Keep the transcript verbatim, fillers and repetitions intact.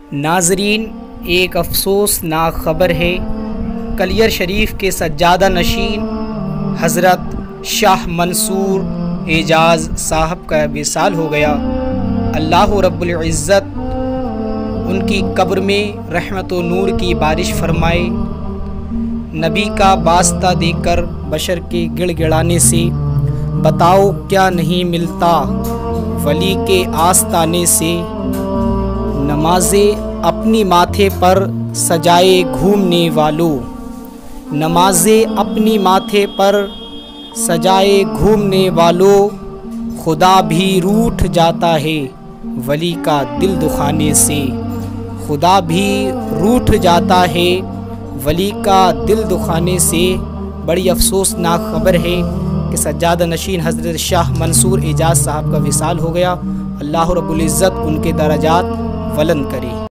ناظرین، ایک افسوسناک خبر ہے۔ کلیر شریف کے سجادہ نشین حضرت شاہ منصور اعجاز صاحب کا وصال ہو گیا۔ اللہ رب العزت ان کی قبر میں رحمت و نور کی بارش فرمائے۔ نبی کا واسطہ دے کر بشر کے گڑ گڑانے سے بتاؤ کیا نہیں ملتا، ولی کے آستانے سے نمازیں اپنی ماتھے پر سجائے گھومنے والوں، نمازیں اپنی ماتھے پر سجائے گھومنے والوں، خدا بھی روٹھ جاتا ہے ولی کا دل دکھانے سے، خدا بھی روٹھ جاتا ہے ولی کا دل دکھانے سے۔ بڑی افسوسناک خبر ہے کہ سجادہ نشین حضرت شاہ منصور اعجاز صاحب کا وصال ہو گیا۔ اللہ رب العزت ان کے درجات بلند کرے۔